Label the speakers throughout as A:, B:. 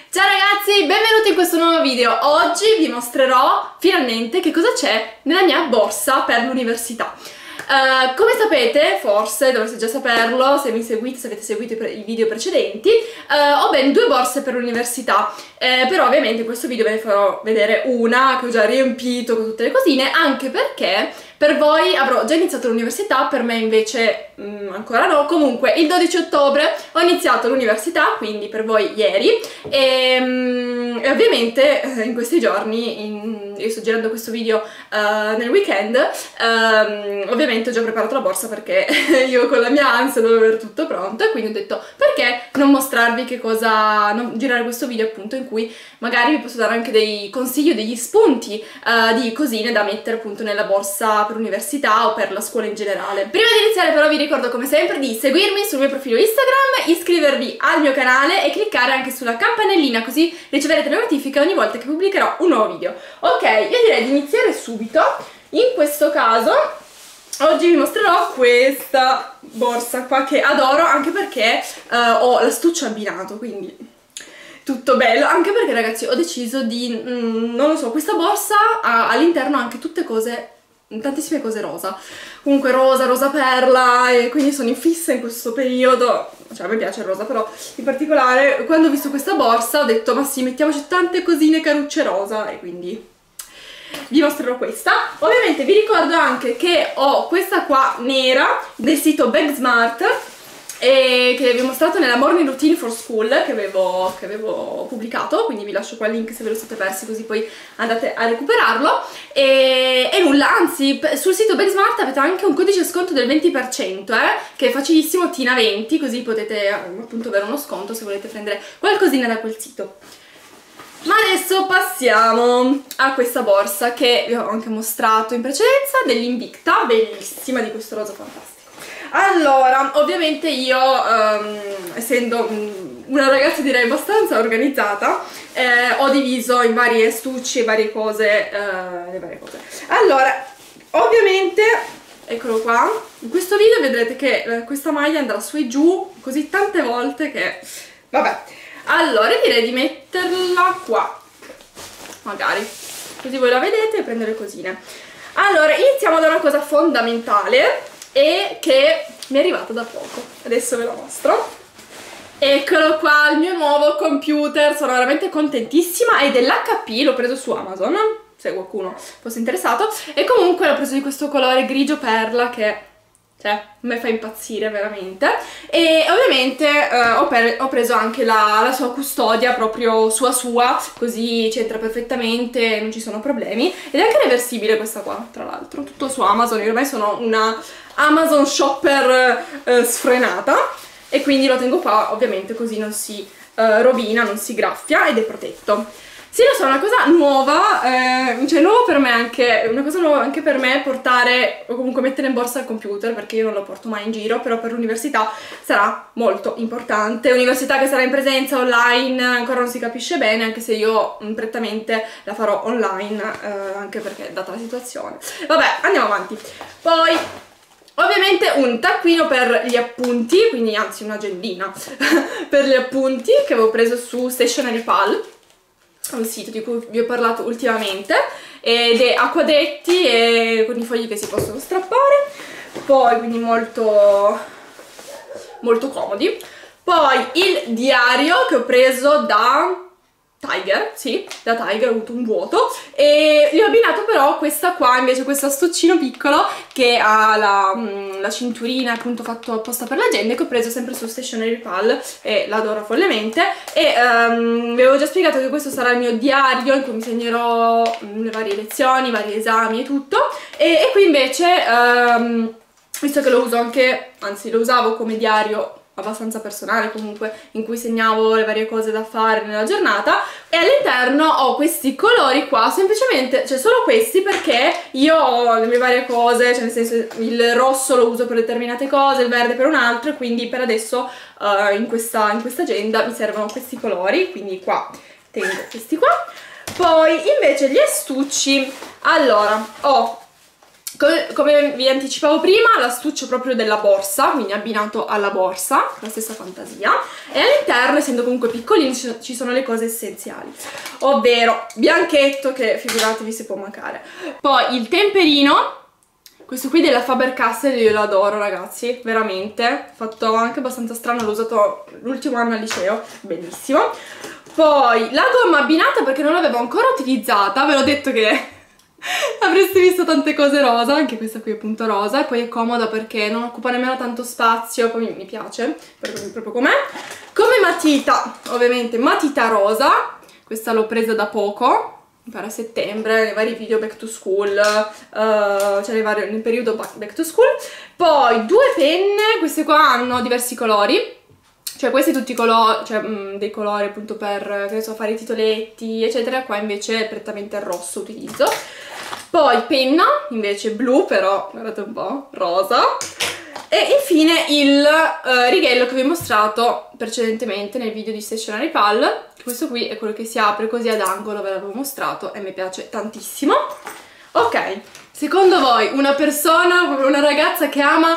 A: Ciao ragazzi, benvenuti in questo nuovo video. Oggi vi mostrerò finalmente che cosa c'è nella mia borsa per l'università. Come sapete, forse dovreste già saperlo se mi seguite, se avete seguito i video precedenti, ho ben due borse per l'università, però ovviamente in questo video ve ne farò vedere una che ho già riempito con tutte le cosine, anche perché per voi avrò già iniziato l'università, per me invece ancora no. Comunque il 12 ottobre ho iniziato l'università, quindi per voi ieri, e ovviamente in questi giorni, io sto girando questo video nel weekend, ovviamente ho già preparato la borsa perché io con la mia ansia dovevo avere tutto pronto, e quindi ho detto perché non mostrarvi che cosa, non girare questo video appunto in cui magari vi posso dare anche dei consigli o degli spunti di cosine da mettere appunto nella borsa per l'università o per la scuola in generale. Prima di iniziare però vi ricordo come sempre di seguirmi sul mio profilo Instagram, iscrivervi al mio canale e cliccare anche sulla campanellina, così riceverete le notifiche ogni volta che pubblicherò un nuovo video. Ok, io direi di iniziare subito. In questo caso oggi vi mostrerò questa borsa qua che adoro, anche perché ho l'astuccio abbinato, quindi tutto bello. Anche perché ragazzi ho deciso di, non lo so, questa borsa ha all'interno anche tutte cose, tantissime cose rosa, comunque rosa, rosa perla, e quindi sono in fissa in questo periodo. Cioè a me piace il rosa, però in particolare quando ho visto questa borsa ho detto ma sì, mettiamoci tante cosine carucce rosa, e quindi vi mostrerò questa. Ovviamente vi ricordo anche che ho questa qua nera del sito Bagsmart, e che vi ho mostrato nella morning routine for school che avevo pubblicato, quindi vi lascio qua il link se ve lo siete persi, così poi andate a recuperarlo. E nulla, anzi sul sito Bagsmart avete anche un codice sconto del 20%, che è facilissimo, Tina20, così potete appunto avere uno sconto se volete prendere qualcosina da quel sito. Ma adesso passiamo a questa borsa che vi ho anche mostrato in precedenza, dell'Invicta, bellissima, di questo rosa fantastico. Allora, ovviamente io, essendo una ragazza direi abbastanza organizzata, ho diviso in vari estucci e varie cose, le varie cose. Allora, ovviamente, eccolo qua, in questo video vedrete che questa maglia andrà su e giù così tante volte che, vabbè. Allora direi di metterla qua, magari, così voi la vedete e prendo le cosine. Allora, iniziamo da una cosa fondamentale e che mi è arrivata da poco, adesso ve la mostro. Eccolo qua, il mio nuovo computer, sono veramente contentissima, è dell'HP, l'ho preso su Amazon, se qualcuno fosse interessato, e comunque l'ho preso di questo colore grigio perla che, cioè, mi fa impazzire veramente. E ovviamente ho preso anche la sua custodia, proprio sua, così c'entra perfettamente, non ci sono problemi, ed è anche reversibile questa qua, tra l'altro, tutto su Amazon. Io ormai sono una Amazon shopper sfrenata, e quindi lo tengo qua ovviamente così non si rovina, non si graffia, ed è protetto. Sì, lo so, è una cosa nuova, cioè nuovo per me anche, una cosa nuova anche per me portare, o comunque mettere in borsa il computer, perché io non lo porto mai in giro, però per l'università sarà molto importante. Università che sarà in presenza, online, ancora non si capisce bene, anche se io prettamente la farò online, anche perché data la situazione. Vabbè, andiamo avanti. Poi ovviamente un taccuino per gli appunti, quindi anzi un'agendina per gli appunti che avevo preso su Stationery Pal, un sito di cui vi ho parlato ultimamente, ed è a quadretti e con i fogli che si possono strappare, poi quindi molto comodi. Poi il diario che ho preso da Tiger, sì, da Tiger, ho avuto un vuoto, e gli ho abbinato però questa qua, invece questo astuccino piccolo che ha la cinturina appunto fatto apposta per l'agenda, che ho preso sempre su Stationery Pal e l'adoro follemente. E vi avevo già spiegato che questo sarà il mio diario in cui mi segnerò le varie lezioni, i vari esami e tutto, e qui invece, visto che lo uso anche, anzi lo usavo come diario abbastanza personale comunque, in cui segnavo le varie cose da fare nella giornata, e all'interno ho questi colori qua, semplicemente, cioè solo questi, perché io ho le mie varie cose, cioè nel senso il rosso lo uso per determinate cose, il verde per un altro, quindi per adesso in questa agenda mi servono questi colori, quindi qua tengo questi qua. Poi invece gli astucci, allora ho Come vi anticipavo prima, l'astuccio proprio della borsa, quindi abbinato alla borsa, la stessa fantasia, e all'interno, essendo comunque piccolini, ci sono le cose essenziali, ovvero bianchetto, che figuratevi se può mancare, poi il temperino, questo qui della Faber-Castell, io lo adoro ragazzi, veramente, fatto anche abbastanza strano, l'ho usato l'ultimo anno al liceo, bellissimo. Poi la gomma abbinata, perché non l'avevo ancora utilizzata, ve l'ho detto che avreste visto tante cose rosa, anche questa qui è appunto rosa, e poi è comoda perché non occupa nemmeno tanto spazio, poi mi piace, proprio com'è. Come matita, ovviamente matita rosa, questa l'ho presa da poco, mi pare a settembre, nei vari video back to school, cioè nel periodo back to school. Poi due penne, queste qua hanno diversi colori, cioè questi tutti i colori, cioè dei colori appunto per, che ne so, fare i titoletti eccetera, qua invece è prettamente il rosso utilizzo. Poi penna, invece blu, però guardate un po', rosa. E infine il righello che vi ho mostrato precedentemente nel video di Stationery Pal. Questo qui è quello che si apre così ad angolo, ve l'avevo mostrato e mi piace tantissimo. Ok, secondo voi una persona, una ragazza che ama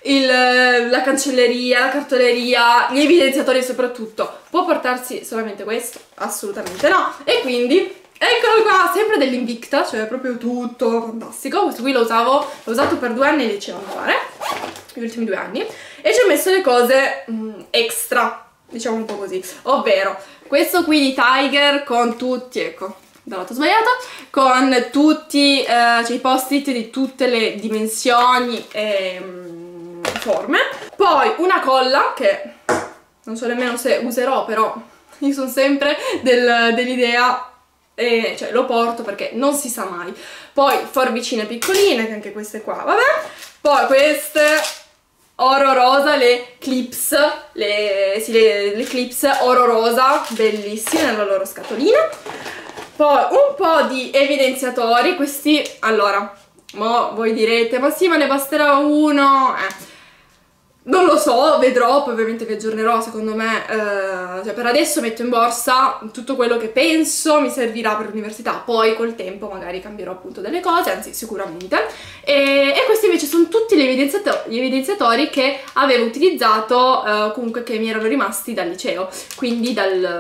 A: la cancelleria, la cartoleria, gli evidenziatori soprattutto, può portarsi solamente questo? Assolutamente no. E quindi eccolo qua, sempre dell'Invicta, cioè proprio tutto fantastico. Questo qui l'ho usato per 2 anni al liceo, mi pare, gli ultimi 2 anni, e ci ho messo le cose extra, diciamo un po' così, ovvero questo qui di Tiger con tutti, ecco, dal lato sbagliato, con tutti cioè i post-it di tutte le dimensioni e forme. Poi una colla che non so nemmeno se userò, però io sono sempre dell'idea, cioè lo porto perché non si sa mai. Poi forbicine piccoline, che anche queste qua, vabbè. Poi queste oro rosa, le clips, le clips oro rosa, bellissime nella loro scatolina. Poi un po' di evidenziatori, questi, allora, voi direte, ma sì, ma ne basterà uno, non lo so, vedrò, poi ovviamente vi aggiornerò, secondo me, cioè per adesso metto in borsa tutto quello che penso mi servirà per l'università, poi col tempo magari cambierò appunto delle cose, anzi sicuramente, e questi invece sono tutti gli evidenziatori che avevo utilizzato, comunque che mi erano rimasti dal liceo, quindi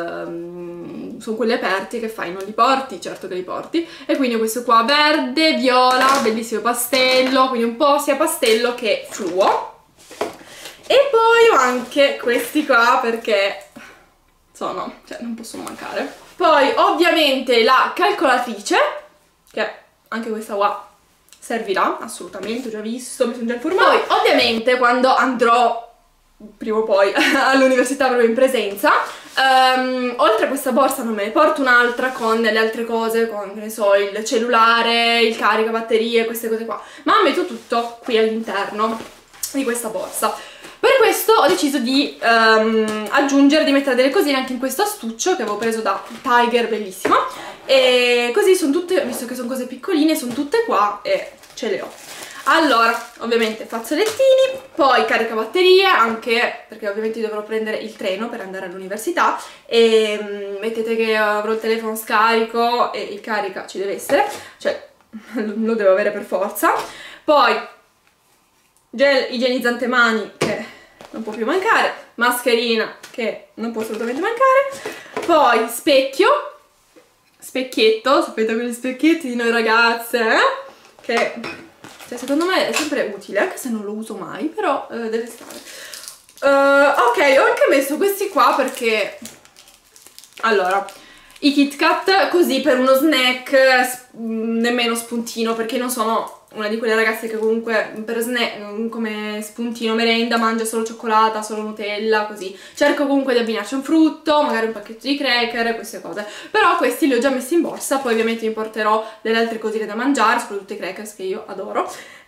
A: sono quelli aperti che fai, non li porti? Certo che li porti, e quindi questo qua verde, viola, bellissimo pastello, quindi un po' sia pastello che fluo. E poi ho anche questi qua perché cioè non possono mancare. Poi ovviamente la calcolatrice, che anche questa qua servirà assolutamente, ho già visto, mi sono già informata. Poi ovviamente quando andrò prima o poi all'università proprio in presenza, oltre a questa borsa non me ne porto un'altra con le altre cose, con, che ne so, il cellulare, il caricabatterie, queste cose qua, ma metto tutto qui all'interno di questa borsa. Per questo ho deciso di aggiungere, di mettere delle cosine anche in questo astuccio che avevo preso da Tiger, bellissimo, e così sono tutte, visto che sono cose piccoline, sono tutte qua e ce le ho. Allora, ovviamente fazzolettini, poi caricabatterie, anche perché ovviamente dovrò prendere il treno per andare all'università e mettete che avrò il telefono scarico e il carica ci deve essere, cioè lo devo avere per forza. Poi gel igienizzante mani che non può più mancare, mascherina che non può assolutamente mancare, poi specchietto, sapete quegli specchietti di noi ragazze, che cioè, secondo me è sempre utile, anche se non lo uso mai, però deve stare. Ok, ho anche messo questi qua perché, allora, i Kit Kat così per uno snack, nemmeno spuntino, perché non sono una di quelle ragazze che comunque per snack, come spuntino, merenda, mangia solo cioccolata, solo Nutella, così. Cerco comunque di abbinarci un frutto, magari un pacchetto di cracker, queste cose. Però questi li ho già messi in borsa, poi ovviamente mi porterò delle altre cosine da mangiare, soprattutto i crackers che io adoro.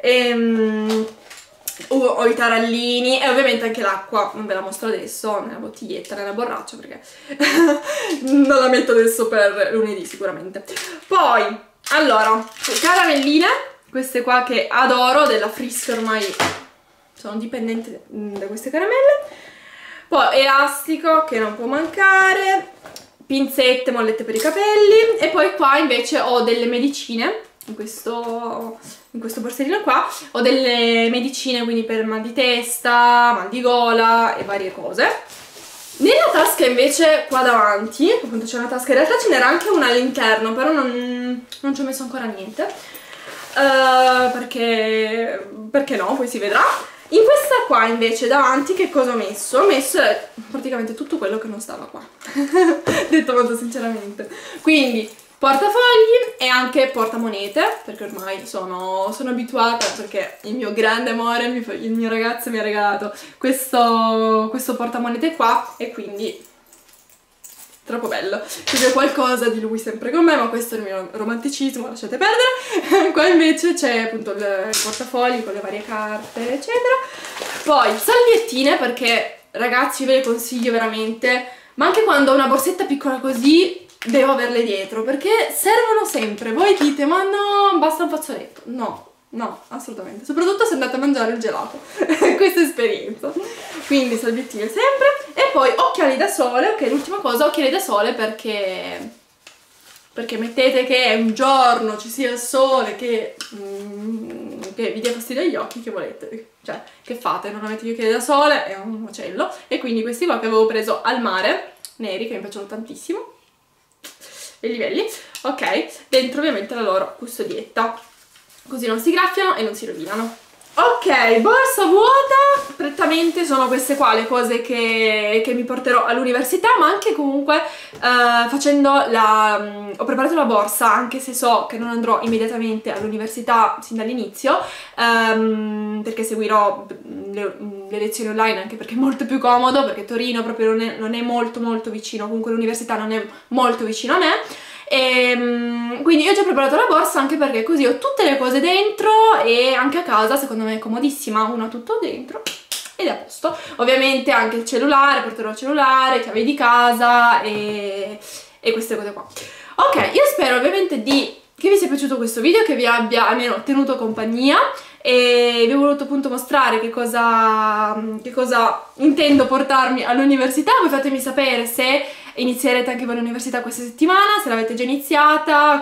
A: Ho i tarallini e ovviamente anche l'acqua, non ve la mostro adesso, nella bottiglietta, nella borraccia, perché non la metto adesso per lunedì sicuramente. Poi, allora, caramelline, queste qua che adoro, della Frisk, ormai sono dipendente da queste caramelle. Poi elastico che non può mancare, pinzette, mollette per i capelli, e poi qua invece ho delle medicine in questo borsellino qua. Ho delle medicine, quindi per mal di testa, mal di gola e varie cose. Nella tasca invece qua davanti, appunto c'è una tasca, in realtà ce n'era anche una all'interno, però non ci ho messo ancora niente, perché no, poi si vedrà. In questa qua invece davanti che cosa ho messo? Ho messo praticamente tutto quello che non stava qua, detto molto sinceramente. Quindi portafogli e anche portamonete, perché ormai sono abituata, perché il mio grande amore, il mio ragazzo mi ha regalato questo portamonete qua, e quindi troppo bello. C'è qualcosa di lui sempre con me, ma questo è il mio romanticismo, lasciate perdere. Qua invece c'è appunto il portafogli con le varie carte, eccetera. Poi salviettine, perché ragazzi ve le consiglio veramente, ma anche quando ho una borsetta piccola così devo averle dietro, perché servono sempre. Voi dite, ma no, basta un fazzoletto. No, no, assolutamente. Soprattutto se andate a mangiare il gelato. Questa esperienza. Quindi salviettine sempre. E poi occhiali da sole, ok, l'ultima cosa, occhiali da sole perché mettete che un giorno ci sia il sole che vi dia fastidio agli occhi, che volete? Cioè, che fate? Non avete gli occhiali da sole? È un macello. E quindi questi qua che avevo preso al mare, neri, che mi piacciono tantissimo, i livelli, ok, dentro ovviamente la loro custodietta, così non si graffiano e non si rovinano. Ok, borsa vuota, prettamente sono queste qua le cose che mi porterò all'università, ma anche comunque ho preparato la borsa, anche se so che non andrò immediatamente all'università sin dall'inizio, perché seguirò le lezioni online, anche perché è molto più comodo, perché Torino proprio non è molto vicino, comunque l'università non è molto vicino a me. E quindi io ho già preparato la borsa, anche perché così ho tutte le cose dentro, e anche a casa secondo me è comodissima, una tutto dentro ed è a posto. Ovviamente anche il cellulare, porterò il cellulare, chiavi di casa e queste cose qua. Ok, io spero ovviamente che vi sia piaciuto questo video, che vi abbia almeno tenuto compagnia, e vi ho voluto appunto mostrare che cosa intendo portarmi all'università. Voi fatemi sapere se inizierete anche voi l'università questa settimana, se l'avete già iniziata,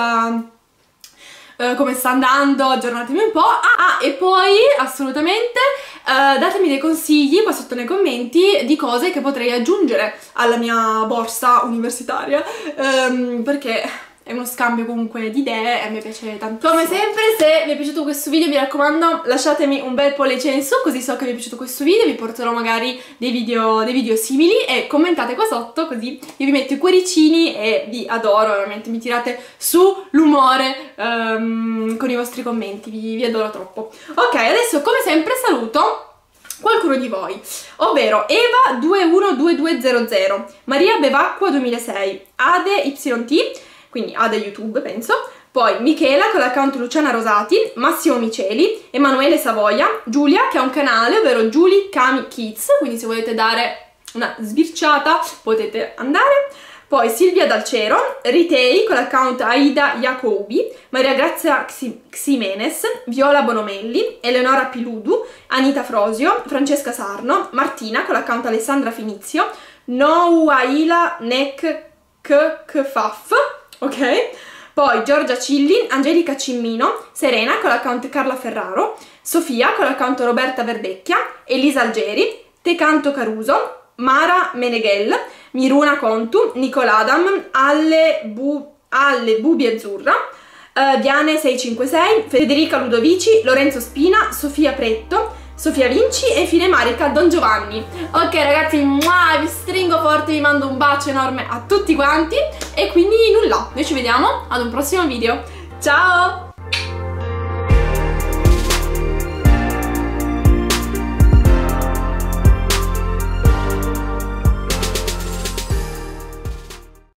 A: come sta andando, aggiornatemi un po'. E poi assolutamente datemi dei consigli qua sotto nei commenti di cose che potrei aggiungere alla mia borsa universitaria, perché è uno scambio comunque di idee e a me piace tantissimo. Come sempre, se vi è piaciuto questo video, mi raccomando, lasciatemi un bel pollice in su, così so che vi è piaciuto questo video, vi porterò magari dei video simili, e commentate qua sotto, così io vi metto i cuoricini e vi adoro, veramente mi tirate su l'umore con i vostri commenti, vi adoro troppo. Ok, adesso come sempre saluto qualcuno di voi, ovvero Eva212200, Maria Bevacqua 2006, Ade YT, quindi Ade YouTube penso, poi Michela con l'account Luciana Rosati, Massimo Miceli, Emanuele Savoia, Giulia che ha un canale, ovvero Giulie Kami Kids, quindi se volete dare una sbirciata potete andare. Poi Silvia Dalcero, Ritei con l'account Aida Jacobi, Maria Grazia Ximenes, Viola Bonomelli, Eleonora Piludu, Anita Frosio, Francesca Sarno, Martina con l'account Alessandra Finizio, Nouaila Nek Kfaf, ok? Poi Giorgia Cilli, Angelica Cimmino, Serena con l'account Carla Ferraro, Sofia con l'account Roberta Verdecchia, Elisa Algeri, Tecanto Caruso, Mara Meneghel, Miruna Contu, Nicoladam, Alle Bubi Azzurra, Diane 656, Federica Ludovici, Lorenzo Spina, Sofia Pretto, Sofia Vinci e infine Marica Don Giovanni. Ok ragazzi, vi stringo forte, vi mando un bacio enorme a tutti quanti, e quindi nulla, noi ci vediamo ad un prossimo video. Ciao!